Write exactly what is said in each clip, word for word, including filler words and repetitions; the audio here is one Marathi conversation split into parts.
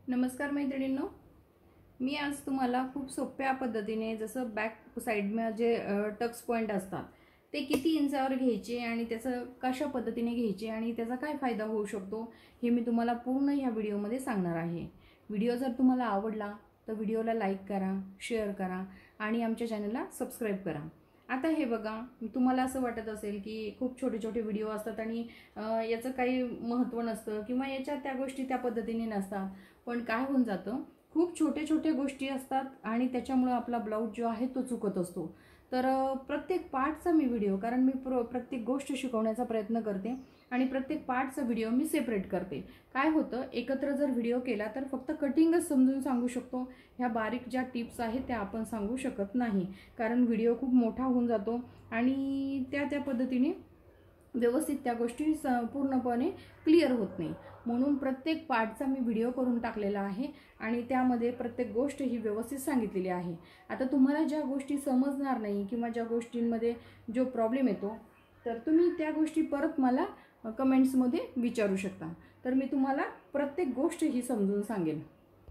नमस्कार मैत्रिणींनो, मी आज तुम्हाला खूप सोप्या पद्धतीने जसं बॅक साईडमध्ये जे टक्स पॉइंट असतात ते किती इंचावर घ्यायचे आणि त्याचं कशा पद्धतीने घ्यायचे आणि त्याचा काय फायदा होऊ शकतो हे मी तुम्हाला पूर्ण ह्या व्हिडिओमध्ये सांगणार आहे। व्हिडिओ जर तुम्हाला आवडला तर व्हिडिओला लाईक करा, शेअर करा आणि आमच्या चॅनलला सबस्क्राईब करा। आता हे बघा, तुम्हाला असं वाटत असेल की खूप छोटे छोटे व्हिडिओ असतात आणि याचं काही महत्त्व नसतं किंवा याच्या त्या गोष्टी त्या पद्धतीने नसतात, पण काय होऊन जातं, खूप छोटे छोटे गोष्टी असतात आणि त्याच्यामुळे आपला ब्लाऊज जो आहे तो चुकत असतो। तर प्रत्येक पार्टचा मी व्हिडिओ, कारण मी प्र प्रत्येक गोष्ट शिकवण्याचा प्रयत्न करते आणि प्रत्येक पार्टचा व्हिडिओ मी सेपरेट करते। काय होतं, एकत्र जर व्हिडिओ केला तर फक्त कटिंगच समजून सांगू शकतो, ह्या बारीक ज्या टिप्स आहेत त्या आपण सांगू शकत नाही, कारण व्हिडिओ खूप मोठा होऊन जातो आणि त्या त्या पद्धतीने व्यवस्थित त्या गोष्टी पूर्णपणे क्लिअर होत नाही। म्हणून प्रत्येक पार्टचा मी व्हिडिओ करून टाकलेला आहे आणि त्यामध्ये प्रत्येक गोष्ट ही व्यवस्थित सांगितलेली आहे। आता तुम्हाला ज्या गोष्टी समजणार नाही किंवा ज्या गोष्टींमध्ये जो प्रॉब्लेम येतो तर तुम्ही त्या गोष्टी परत मला कमेंट्समध्ये विचारू शकता, तर मी तुम्हाला प्रत्येक गोष्ट ही समजून सांगेन।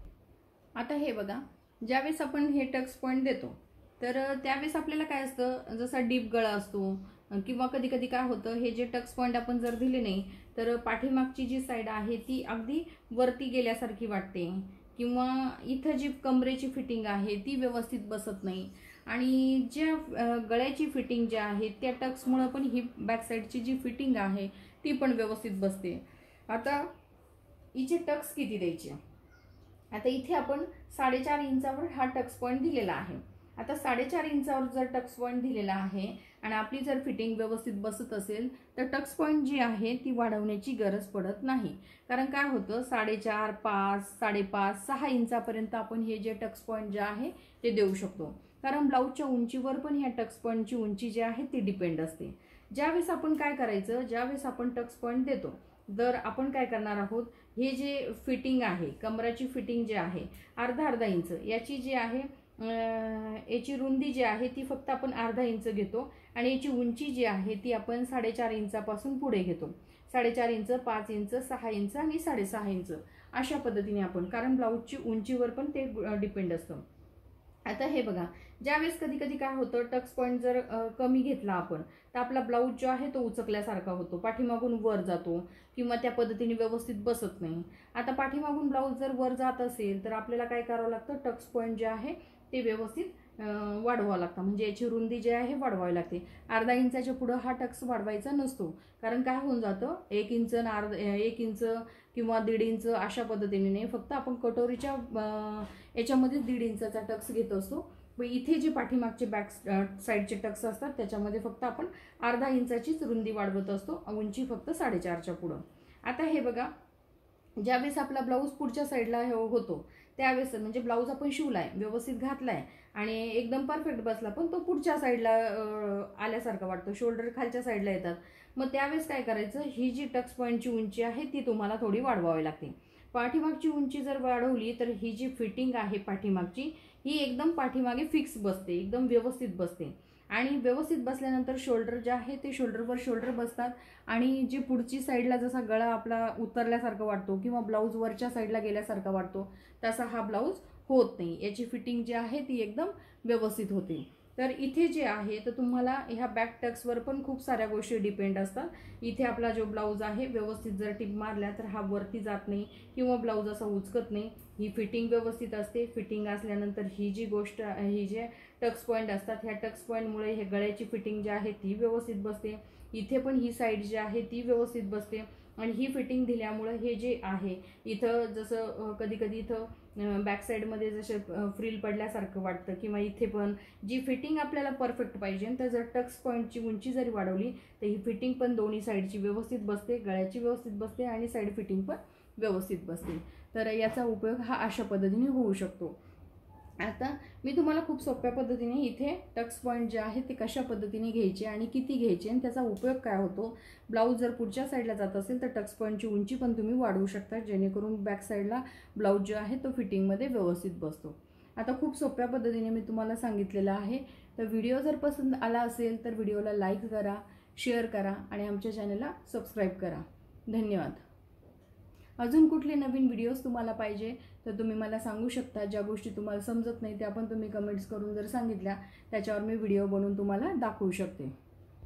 आता हे बघा, ज्यावेळेस आपण हे टक्स पॉइंट देतो तर त्यावेळेस आपल्याला काय असतं, जसा डीप गळा असतो किंवा कधी कधी काय होतं, हे जे टक्स पॉइंट आपण जर दिले नाही तर पाठीमागची जी साईड आहे ती अगदी वरती गेल्यासारखी वाटते किंवा इथं जी कमरेची फिटिंग आहे ती व्यवस्थित बसत नाही आणि ज्या गळ्याची फिटिंग जी आहे त्या टक्समुळे पण ही बॅक साईडची जी फिटिंग आहे ती पण व्यवस्थित बसते। आता हिचे टक्स किती द्यायचे, आता इथे आपण साडेचार इंचावर हा टक्स पॉइंट दिलेला आहे। आता साडेचार इंचावर जर टक्स पॉइंट दिलेला आहे आणि आपली जर फिटिंग व्यवस्थित बसत असेल तर टक्स पॉइंट जी आहे ती वाढवण्याची गरज पडत नाही, कारण काय होतं, साडेचार पाच साडेपाच सहा इंचापर्यंत आपण हे जे टक्स पॉइंट जे आहे ते देऊ शकतो, कारण ब्लाऊजच्या उंचीवर पण ह्या टक्स पॉइंटची उंची जी आहे ती डिपेंड असते। ज्यावेळेस आपण काय करायचं, ज्यावेळेस आपण टक्स पॉइंट देतो तर आपण काय करणार आहोत, हे जे फिटिंग आहे कमराची फिटिंग जी आहे अर्धा अर्धा इंच याची जी आहे, याची रुंदी जी आहे ती फक्त आपण अर्धा इंच घेतो आणि याची उंची जी आहे ती आपण साडेचार इंचापासून पुढे घेतो। साडेचार इंच, पाच इंच, सहा इंच आणि साडेसहा इंच अशा पद्धतीने आपण, कारण ब्लाऊजची उंचीवर पण ते डिपेंड असतं। आता हे बघा, ज्यावेळेस कधी कधी काय होतं, टक्स पॉइंट जर कमी घेतला आपण तर आपला ब्लाऊज जो आहे तो उचकल्यासारखा होतो, पाठीमागून वर जातो किंवा त्या पद्धतीने व्यवस्थित बसत नाही। आता पाठीमागून ब्लाऊज जर वर जात असेल तर आपल्याला काय करावं लागतं, टक्स पॉइंट जे आहे ते व्यवस्थित वाढवावं लागतं, म्हणजे याची रुंदी जी आहे वाढवावी लागते। अर्धा इंचाच्या पुढे हा टक्स वाढवायचा नसतो, कारण काय होऊन जातं, एक इंच अर्धा एक इंच किंवा दीड इंच अशा पद्धतीने नाही, फक्त आपण कटोरीच्या याच्यामध्ये दीड इंचाचा टक्स घेत असतो। इथे जे पाठीमागचे बॅक साईडचे टक्स असतात त्याच्यामध्ये फक्त आपण अर्धा इंचाचीच रुंदी वाढवत असतो, उंची फक्त साडेचारच्या पुढं। आता हे बघा, ज्यावेळेस आपला ब्लाऊज पुढच्या साईडला होतो त्यावेळेस, म्हणजे ब्लाऊज आपण शिवलाय, व्यवस्थित घातलाय आणि एकदम परफेक्ट बसला, पण तो पुढच्या साईडला आल्यासारखा वाटतो, शोल्डर खालच्या साईडला येतात, मग त्यावेळेस काय करायचं, ही जी टक्स पॉइंटची उंची आहे ती तुम्हाला थोडी वाढवावी लागते। पाठीमागची उंची जर वाढवली तर ही जी फिटिंग आहे पाठीमागची ही एकदम पाठीमागे फिक्स बसते, एकदम व्यवस्थित बसते आणि व्यवस्थित बसल्यानंतर शोल्डर जे आहे ते शोल्डरवर शोल्डर बसतात आणि जी पुढची साईडला जसा गळा आपला उतरल्यासारखा वाटतो किंवा ब्लाऊज वरच्या साईडला गेल्यासारखा वाटतो तसा हा ब्लाऊज होत नाही, याची फिटिंग जी आहे ती एकदम व्यवस्थित होते। तर इथे जे आहे तर तुम्हाला ह्या बॅक टक्सवर पण खूप साऱ्या गोष्टी डिपेंड असतात। इथे आपला जो ब्लाऊज आहे व्यवस्थित जर टिप मारल्या तर हा वरती जात नाही किंवा ब्लाऊज असा उचकत नाही, ही फिटिंग व्यवस्थित असते। फिटिंग असल्यानंतर ही जी गोष्ट, ही जे टक्स पॉइंट असतात ह्या टक्स पॉइंटमुळे हे गळ्याची फिटिंग जी आहे ती व्यवस्थित बसते, इथे पण ही साईड जी आहे ती व्यवस्थित बसते आणि ही फिटिंग दिल्यामुळे हे जे आहे इथं जसं कधी कधी इथं बॅक साईडमध्ये जसे फ्रिल पडल्यासारखं वाटतं किंवा इथे पण जी फिटिंग आपल्याला परफेक्ट पाहिजे, तर जर टक्स पॉइंटची उंची जरी वाढवली तर ही फिटिंग पण दोन्ही साईडची व्यवस्थित बसते, गळ्याची व्यवस्थित बसते आणि साईड फिटिंग पण व्यवस्थित बसते। तर याचा उपयोग हा अशा पद्धतीने होऊ शकतो। आता मी तुम्हाला खूप सोप्या पद्धतीने इथे टक्स पॉइंट जे आहे ते कशा पद्धतीने घ्यायचे आणि किती घ्यायचे आणि त्याचा उपयोग काय होतो, ब्लाऊज जर पुढच्या साईडला जात असेल तर टक्स पॉइंटची उंची पण तुम्ही वाढवू शकता, जेणेकरून बॅक साईडला ब्लाऊज जो आहे तो फिटिंगमध्ये व्यवस्थित बसतो। आता खूप सोप्या पद्धतीने मी तुम्हाला सांगितलेलं आहे। तर व्हिडिओ जर पसंत आला असेल तर व्हिडिओला लाईक करा, शेअर करा आणि आमच्या चॅनलला सबस्क्राईब करा। धन्यवाद। अजून कुठले नवीन व्हिडिओज तुम्हाला पाहिजे तर तुम्ही मला सांगू शकता. ज्या गोष्टी तुम्हाला समजत नाही त्या पण तुम्ही कमेंट्स करून जर सांगितल्या त्याच्यावर मी व्हिडिओ बनवून तुम्हाला दाखवू शकते.